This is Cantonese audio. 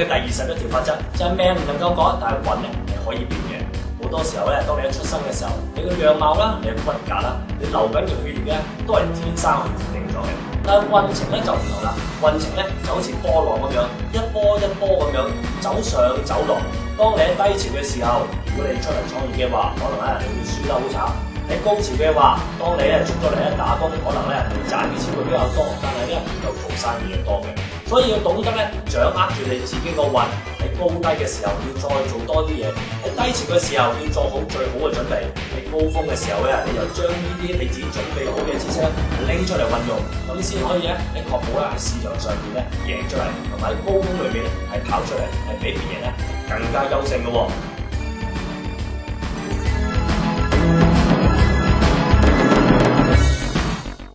嘅第21條法則就係命唔能夠改，但係運咧係可以變嘅。好多時候咧，當你一出生嘅時候，你嘅樣貌啦、你嘅骨骼啦、你流緊嘅血液咧，都係天生去決定咗嘅。但係運程咧就唔同啦，運程咧就好似波浪咁樣，一波一波咁樣走上走落。當你喺低潮嘅時候，如果你出嚟創業嘅話，可能咧你會輸得好慘。喺高潮嘅話，當你咧出咗嚟咧打工，可能咧你賺嘅錢會比較多，但係咧又做生意嘅多嘅。所以要懂得咧掌握住你自己個運，喺高低嘅時候要再做多啲嘢，喺低潮嘅時候要做好最好嘅準備，喺高峰嘅時候咧你就將呢啲你自己準備好嘅知識拎出嚟運用，咁先可以咧你確保咧喺市場上邊咧贏出嚟，同埋喺高峰裏面係跑出嚟係比別人咧更加優勝嘅喎。